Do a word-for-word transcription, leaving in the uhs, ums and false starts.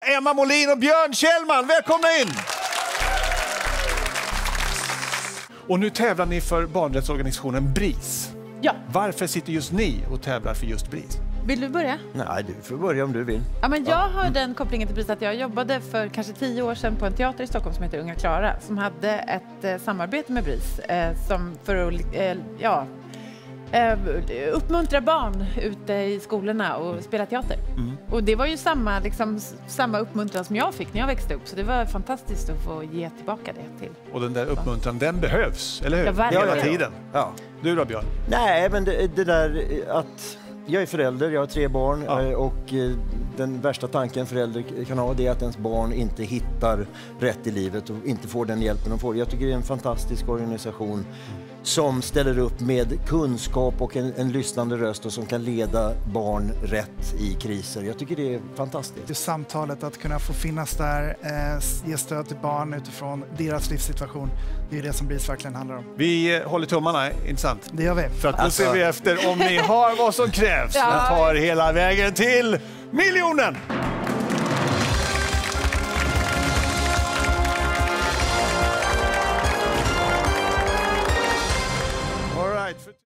Emma Molin och Björn Kjellman. Välkomna in! Och nu tävlar ni för barnrättsorganisationen BRIS. Ja. Varför sitter just ni och tävlar för just BRIS? Vill du börja? Nej, du får börja om du vill. Ja, men jag har mm. den kopplingen till BRIS att jag jobbade för kanske tio år sedan på en teater i Stockholm som heter Unga Klara, som hade ett eh, samarbete med BRIS eh, som för att eh, ja, eh, uppmuntra barn ute i skolorna och spela teater. Mm. Och det var ju samma, liksom, samma uppmuntran som jag fick när jag växte upp, så det var fantastiskt att få ge tillbaka det till. Och den där uppmuntran, den behövs, eller hur? Ja, hela tiden. Ja. Du då, Björn? Nej, men det, det där att... Jag är förälder, jag har tre barn ja. och den värsta tanken förälder kan ha det är att ens barn inte hittar rätt i livet och inte får den hjälpen de får. Jag tycker det är en fantastisk organisation som ställer upp med kunskap och en, en lyssnande röst och som kan leda barn rätt i kriser. Jag tycker det är fantastiskt. Det samtalet, att kunna få finnas där, eh, ge stöd till barn utifrån deras livssituation, det är det som BRIS verkligen handlar om. Vi håller tummarna, intressant. Det gör vi. För att nu alltså... ser vi efter om ni har vad som krävs. Ja. Vi tar hela vägen till miljonen!